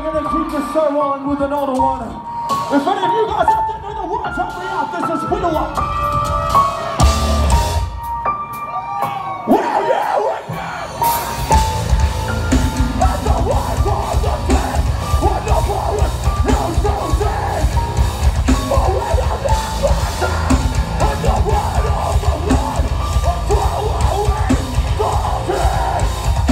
we're gonna keep this show on with another one. If any of you guys out there know the words, help me out. This is Wheel Up. Well, yeah, right now. That's the one for the plan. When the forest knows no day. But when the last time, and the word of the blood, throw away the pain.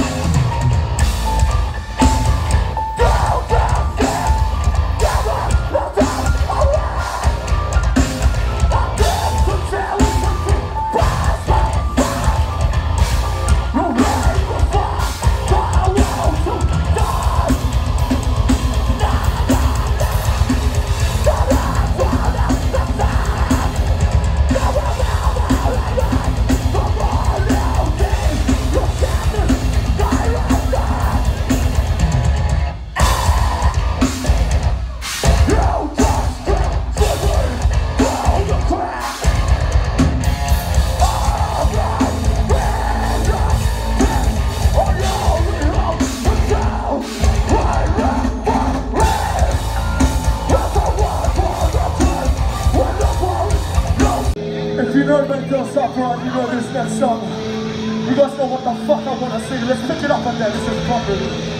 If you know that Don't Stop Run, you know this next song. You guys know what the fuck I wanna sing. Let's pick it up and then this is properly.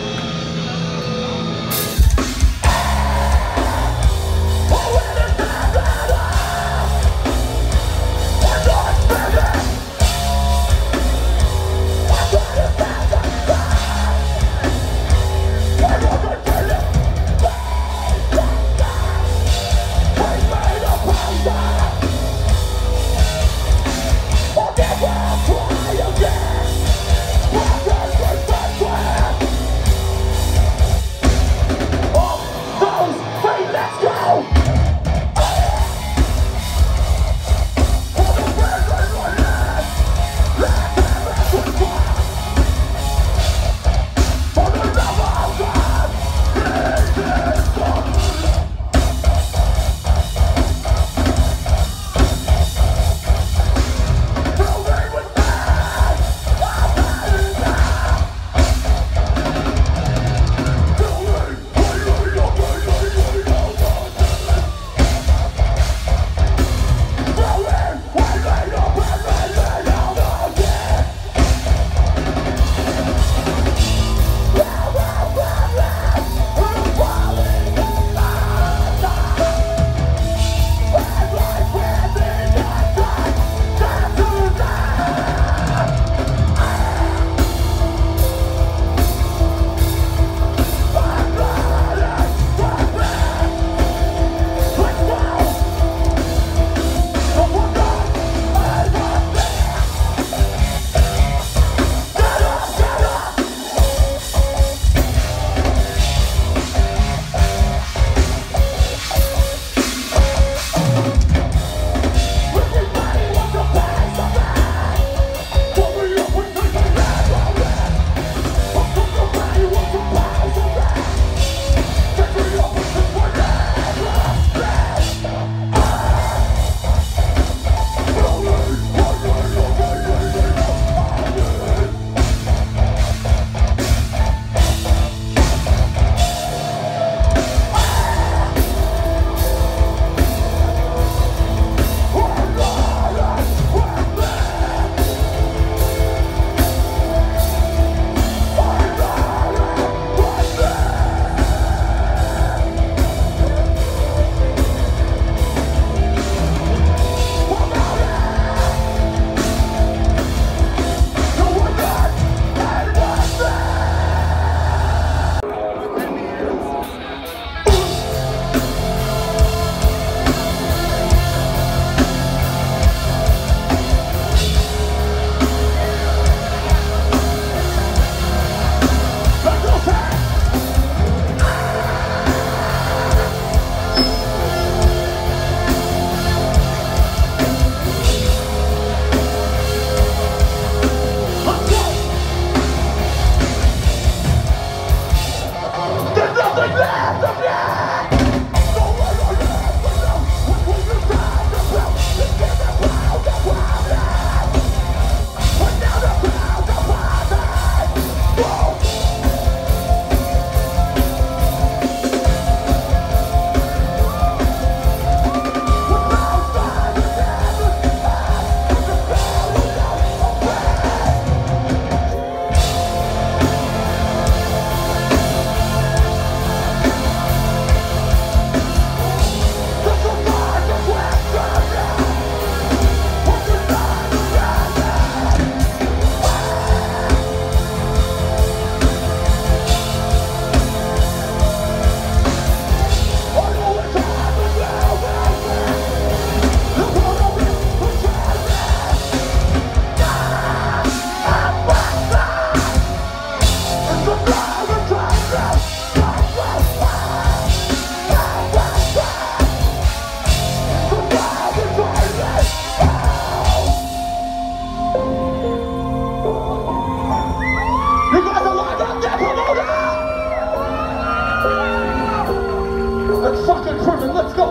like fucking Truman, let's go.